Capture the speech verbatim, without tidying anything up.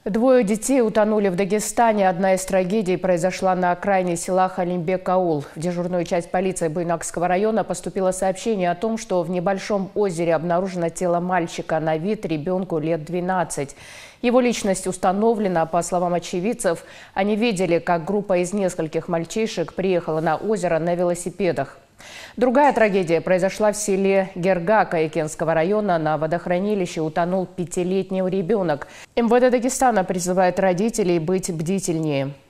Двое детей утонули в Дагестане. Одна из трагедий произошла на окраине села Халимбек-Аул. В дежурную часть полиции Буйнакского района поступило сообщение о том, что в небольшом озере обнаружено тело мальчика, на вид ребенку лет двенадцати. Его личность установлена. По словам очевидцев, они видели, как группа из нескольких мальчишек приехала на озеро на велосипедах. Другая трагедия произошла в селе Герга Каякенского района. На водохранилище утонул пятилетний ребенок. эм вэ дэ Дагестана призывает родителей быть бдительнее.